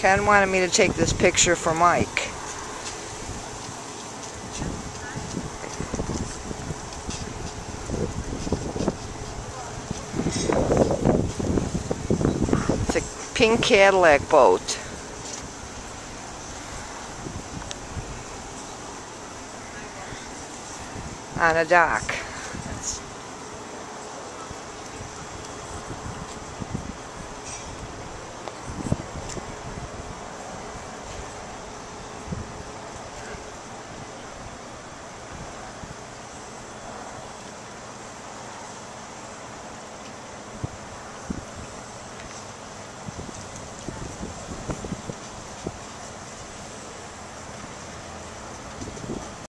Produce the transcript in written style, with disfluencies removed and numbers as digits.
Ken wanted me to take this picture for Mike. It's a pink Cadillac boat. On a dock.